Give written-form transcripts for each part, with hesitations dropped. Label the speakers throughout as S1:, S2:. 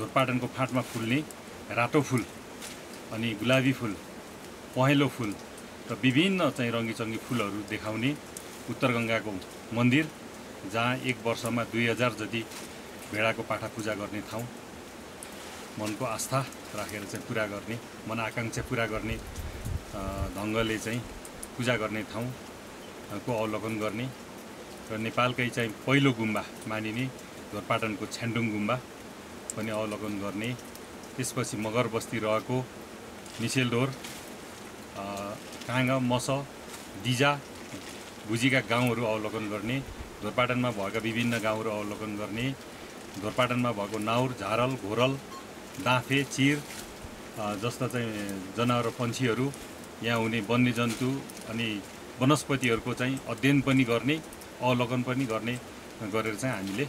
S1: ढोरपाटनको फाँटमा फुल्ने रातो फुल अनि गुलाबी फुल, पहेँलो फुल र विभिन्न चाहिँ रङ्गीचङ्गी फुलहरू देखाउने उत्तरगङ्गाको मन्दिर, जहाँ एक वर्षमा 2000 जति भेडाको पाठा पूजा गर्ने ठाउँ, मनको आस्था राखेर चाहिँ पुरा गर्ने, मनआकाङ्क्षा पुरा गर्ने ढङ्गले चाहिँ पूजा गर्ने ठाउँको अवलोकन गर्ने र नेपालकै चाहिँ पहिलो गुम्बा मानिने ढोरपाटनको छ्यान्डुङ गुम्बा पनि अवलोकन गर्ने, त्यसपछि मगर बस्ती रहेको निसेलढोर, काँग, मस, दिजा, भुजीका गाउँहरू अवलोकन गर्ने, ढोरपाटनमा भएका विभिन्न गाउँहरू अवलोकन गर्ने, ढोरपाटनमा भएको नाउर, झारल, घोरल, दाँफे, चिर जस्ता चाहिँ जनावर पन्छीहरू, यहाँ हुने वन्यजन्तु अनि वनस्पतिहरूको चाहिँ अध्ययन पनि गर्ने, अवलोकन पनि गर्ने गरेर चाहिँ हामीले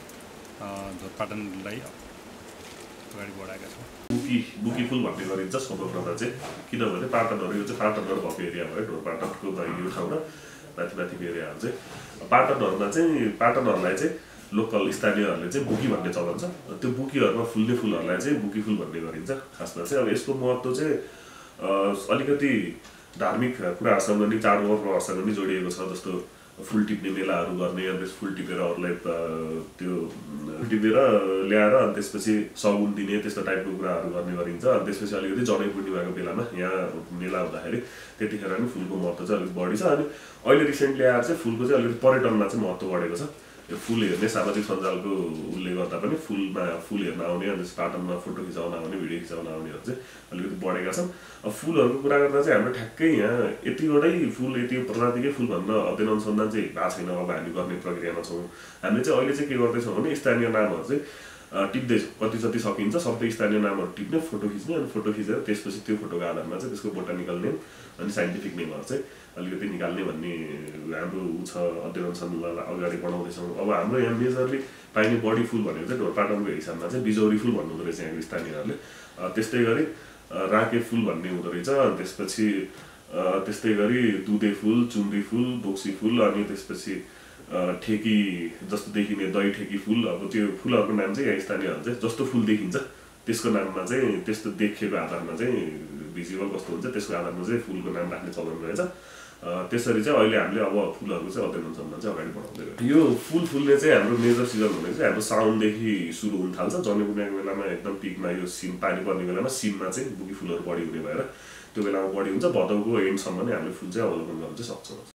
S1: ढोरपाटनलाई अगाडि बढाएका छौँ।
S2: बुकी फुल भन्ने गरिन्छ सर्वप्रथम चाहिँ, किनभने पाटनहरू यो चाहिँ पाटनहरू भएको एरिया भयो, ढोरपाटनको यो ठाउँ र माथिको एरियाहरू चाहिँ पाटनहरूलाई चाहिँ लोकल स्थानीयहरूले चाहिँ बुकी भन्ने चलन छ। त्यो बुकीहरूमा फुल्ने फुलहरूलाई चाहिँ बुकी फुल भन्ने गरिन्छ। खासमा चाहिँ अब यसको महत्त्व चाहिँ अलिकति धार्मिक कुराहरूसँग नि चाडपर्वहरूसँग नि जोडिएको छ। जस्तो फुल टिप्ने मेलाहरू गर्ने, अनि त्यस फुल टिपेर अरूलाई त्यो टिपेर ल्याएर अनि त्यसपछि सगुन दिने त्यस्तो टाइपको कुराहरू गर्ने गरिन्छ। अनि त्यसपछि अलिकति जनै पूर्णिमाको बेलामा यहाँ मेला हुँदाखेरि त्यतिखेर नि फुलको महत्त्व चाहिँ अलिक बढी छ। अनि अहिले रिसेन्टली आएर चाहिँ फुलको चाहिँ अलिकति पर्यटनमा चाहिँ महत्त्व बढेको छ। यो फुल हेर्ने सामाजिक सञ्जालको उसले गर्दा पनि फुल हेर्न आउने, अनि पाटनमा फोटो खिचाउन आउने, भिडियो खिचाउन आउनेहरू चाहिँ अलिकति बढेका छन्। अब फुलहरूको कुरा गर्दा चाहिँ हाम्रो ठ्याक्कै यहाँ यतिवटै फुल, यति प्रजातिकै फुल भन्न अध्ययन अनुसन्धान चाहिँ भएको छैन। अब हामी गर्ने प्रक्रियामा छौँ। हामीले चाहिँ अहिले चाहिँ के गर्दैछौँ भने स्थानीय नामहरू चाहिँ टिप्दैछौँ। कति जति सकिन्छ सबै स्थानीय नामहरू टिप्ने, फोटो खिच्ने, अनि फोटो खिचेर त्यसपछि त्यो फोटोको आधारमा चाहिँ त्यसको बोटानिकल नेम अनि साइन्टिफिक नेमहरू चाहिँ अलिकति निकाल्ने भन्ने हाम्रो ऊ छ। अध्ययन अनुसन्धानलाई अगाडि बढाउँदैछौँ। अब हाम्रो यहाँ मेजरली पाइने बढी फुल भनेको चाहिँ ढोरपाटनको हिसाबमा चाहिँ बिजौरी फुल भन्नु हुँदो रहेछ यहाँको स्थानीयहरूले। त्यस्तै गरी राके फुल भन्ने हुँदो रहेछ। त्यसपछि त्यस्तै गरी दुधे फुल, चुन्द्री फुल, बोक्सी फुल, अनि त्यसपछि ठेकी जस्तो देखिने दही ठेकी फुल। अब त्यो फुलहरूको नाम चाहिँ यहाँ स्थानीयहरू चाहिँ जस्तो फुल देखिन्छ त्यसको नाममा चाहिँ, त्यस्तो देखिएको आधारमा चाहिँ भिजुअल कस्तो हुन्छ त्यसको आधारमा चाहिँ फुलको नाम राख्ने चलन रहेछ। त्यसरी चाहिँ अहिले हामीले अब फुलहरूको चाहिँ अध्ययन अनुसन्धान चाहिँ अगाडि बढाउँदै गयो। यो फुल फुल्ने चाहिँ हाम्रो मेजर सिजन भनेको चाहिँ हाम्रो साउनदेखि सुरु हुन थाल्छ। जनै पूर्णिमाको बेलामा एकदम पिकमा यो सिम पानी पर्ने बेलामा सिममा चाहिँ बुकी फुलहरू बढी हुने भएर त्यो बेलामा बढी हुन्छ। भदौको एन्डसम्म नै हामीले फुल चाहिँ अवलोकन गर्न चाहिँ सक्छौँ।